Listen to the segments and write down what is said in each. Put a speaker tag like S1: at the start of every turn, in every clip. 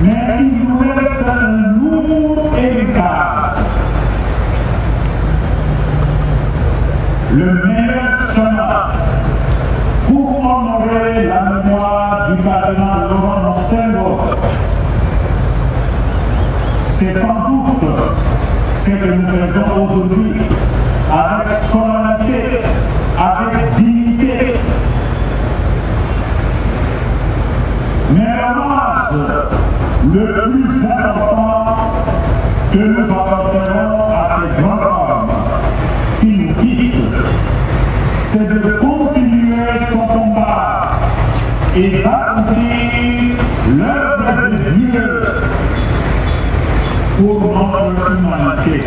S1: mais il nous laisse un lourd héritage. Le meilleur chemin pour honorer la mémoire du cardinal Laurent Mostengo, c'est sans doute ce que nous faisons aujourd'hui avec solennité, avec dignité. Mais l'hommage le plus important que nous apporterons à ces grands hommes qui nous quittent, c'est de continuer son combat et d'accomplir l'œuvre de Dieu pour notre humanité.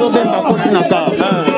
S2: Benga Kotinaka.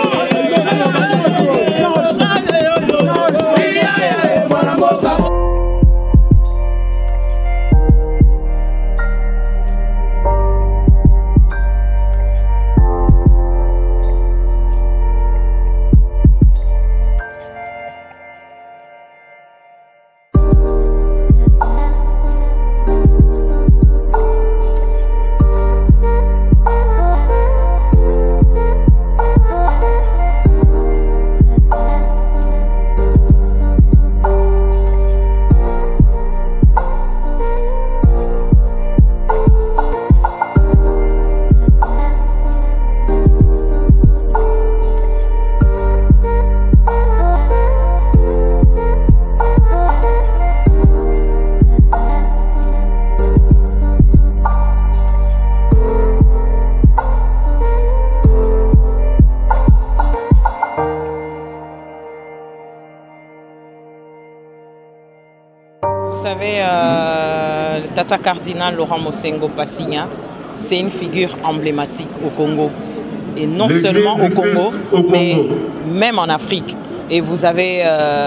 S3: Vous savez, le Tata cardinal Laurent Mosengo Passigna, c'est une figure emblématique au Congo. Et non seulement au Congo, mais même en Afrique. Et vous avez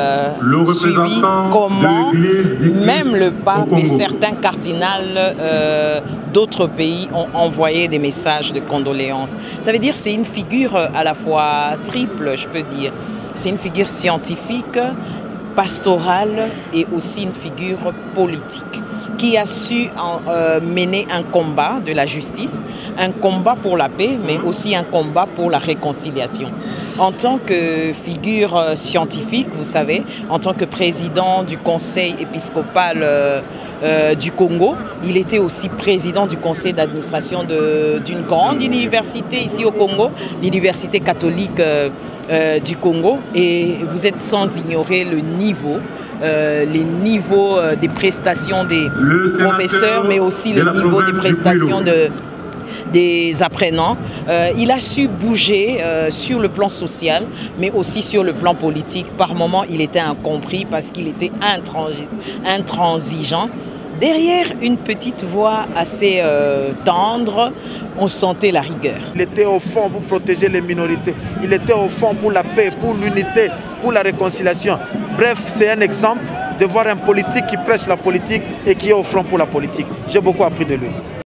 S3: suivi comment même le pape et certains cardinals d'autres pays ont envoyé des messages de condoléances. Ça veut dire que c'est une figure à la fois triple, je peux dire. C'est une figure scientifique, pastorale et aussi une figure politique qui a su mener un combat de la justice, un combat pour la paix, mais aussi un combat pour la réconciliation. En tant que figure scientifique, vous savez, en tant que président du conseil épiscopal du Congo, il était aussi président du conseil d'administration d'une grande université ici au Congo, l'université catholique du Congo, et vous êtes sans ignorer le niveau, les niveaux des prestations des professeurs, mais aussi le niveau des prestations des apprenants. Il a su bouger sur le plan social, mais aussi sur le plan politique. Par moments, il était incompris parce qu'il était intransigeant. Derrière une petite voix assez tendre, on sentait la rigueur.
S4: Il était au fond pour protéger les minorités. Il était au fond pour la paix, pour l'unité, pour la réconciliation. Bref, c'est un exemple de voir un politique qui prêche la politique et qui est au front pour la politique. J'ai beaucoup appris de lui.